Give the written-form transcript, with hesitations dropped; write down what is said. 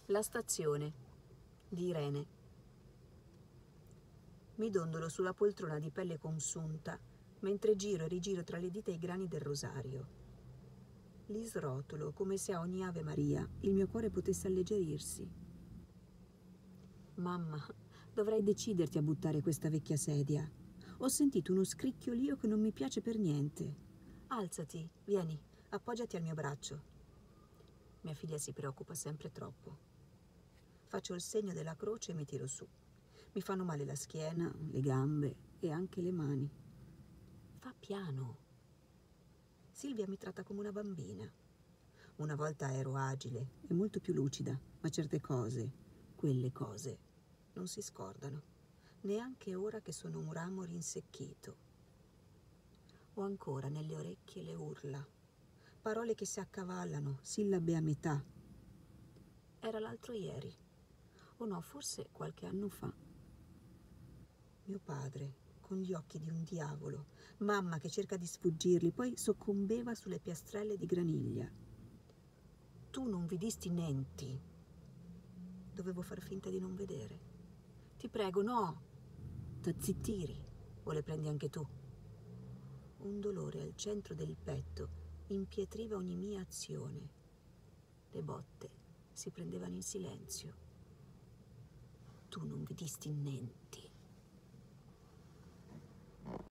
La stazione di Irene. Mi dondolo sulla poltrona di pelle consunta mentre giro e rigiro tra le dita i grani del rosario. Li srotolo come se a ogni Ave Maria il mio cuore potesse alleggerirsi. Mamma, dovrai deciderti a buttare questa vecchia sedia. Ho sentito uno scricchiolio che non mi piace per niente. Alzati, vieni, appoggiati al mio braccio. Mia figlia si preoccupa sempre troppo. Faccio il segno della croce e mi tiro su. Mi fanno male la schiena, le gambe e anche le mani. Fa piano. Silvia mi tratta come una bambina. Una volta ero agile e molto più lucida, ma certe cose, quelle cose, non si scordano, neanche ora che sono un ramo rinsecchito. Ho ancora nelle orecchie le urla, parole che si accavallano, sillabe a metà. Era l'altro ieri, o no, forse qualche anno fa. Mio padre, con gli occhi di un diavolo, mamma che cerca di sfuggirli, poi soccombeva sulle piastrelle di graniglia. Tu non vedisti niente. Dovevo far finta di non vedere. Ti prego, no! T'azzittiri, o le prendi anche tu? Un dolore al centro del petto impietriva ogni mia azione. Le botte si prendevano in silenzio. Tu non vedisti niente.